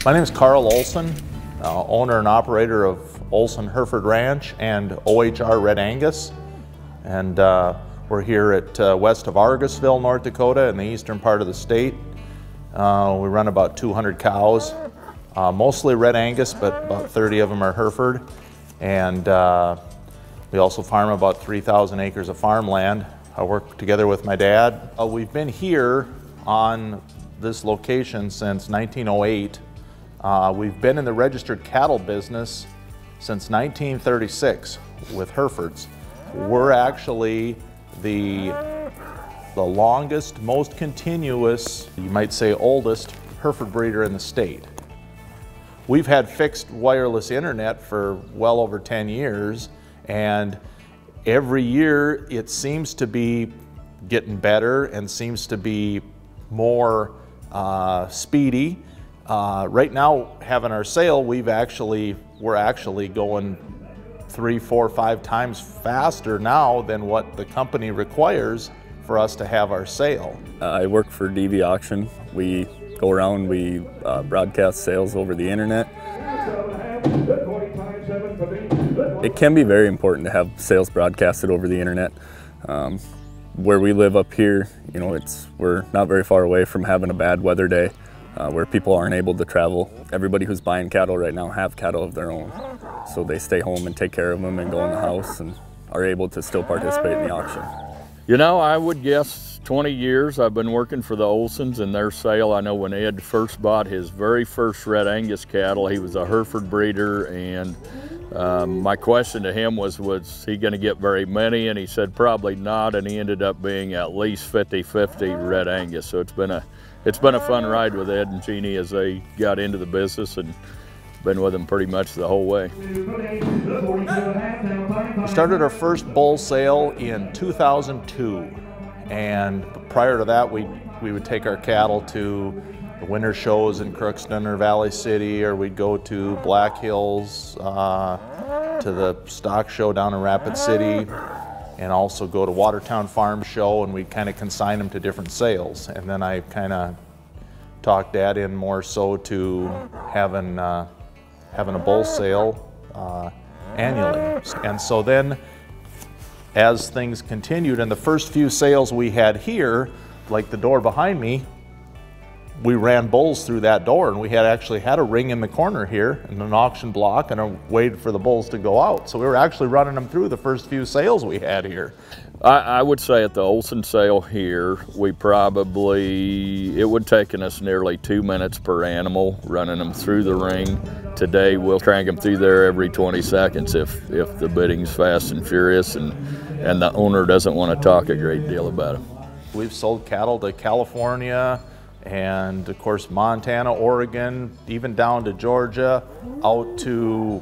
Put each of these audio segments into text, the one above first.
My name is Carl Olson, owner and operator of Olson Hereford Ranch and OHR Red Angus. And we're here at west of Argusville, North Dakota, in the eastern part of the state. We run about 200 cows, mostly Red Angus, but about 30 of them are Hereford. And we also farm about 3,000 acres of farmland. I work together with my dad. We've been here on this location since 1908. We've been in the registered cattle business since 1936 with Herefords. We're actually the longest, most continuous, you might say oldest, Hereford breeder in the state. We've had fixed wireless internet for well over 10 years, and every year it seems to be getting better and seems to be more speedy. Right now, having our sale, we're actually going 3, 4, 5 times faster now than what the company requires for us to have our sale. I work for DV Auction. We go around, we broadcast sales over the internet. It can be very important to have sales broadcasted over the internet. Where we live up here, you know, we're not very far away from having a bad weather day where people aren't able to travel. Everybody who's buying cattle right now have cattle of their own, so they stay home and take care of them and go in the house and are able to still participate in the auction. You know, I would guess 20 years I've been working for the Olsons and their sale. I know when Ed first bought his very first Red Angus cattle, he was a Hereford breeder, and my question to him was he going to get very many? And he said probably not, and he ended up being at least 50-50 Red Angus. So it's been a fun ride with Ed and Jeannie as they got into the business, and been with them pretty much the whole way. We started our first bull sale in 2002, and prior to that we would take our cattle to the winter shows in Crookston or Valley City, or we'd go to Black Hills, to the stock show down in Rapid City, and also go to Watertown Farm Show, and we'd kind of consign them to different sales. And then I kind of talked Dad in more so to having a bull sale annually. And so then as things continued, and the first few sales we had here, like the door behind me, we ran bulls through that door, and we actually had a ring in the corner here and an auction block, and waited for the bulls to go out. So we were actually running them through the first few sales we had here. I would say at the Olson sale here, it would taken us nearly 2 minutes per animal running them through the ring. Today we'll crank them through there every 20 seconds if the bidding's fast and furious and the owner doesn't want to talk a great deal about them. We've sold cattle to California, and of course Montana, Oregon, even down to Georgia, out to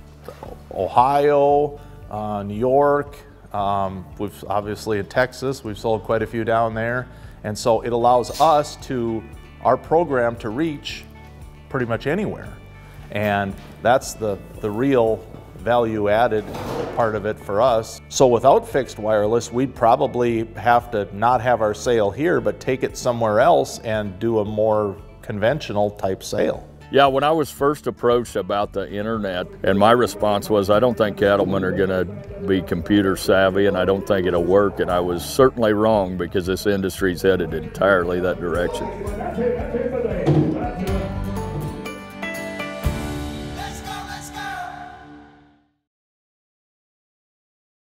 Ohio, New York. We've obviously in Texas, we've sold quite a few down there. And so it allows us our program to reach pretty much anywhere. And that's the real value added part of it for us. So without fixed wireless, we'd probably have to not have our sale here, but take it somewhere else and do a more conventional type sale. Yeah, when I was first approached about the internet, and my response was, I don't think cattlemen are going to be computer savvy, and I don't think it'll work. And I was certainly wrong, because this industry's headed entirely that direction.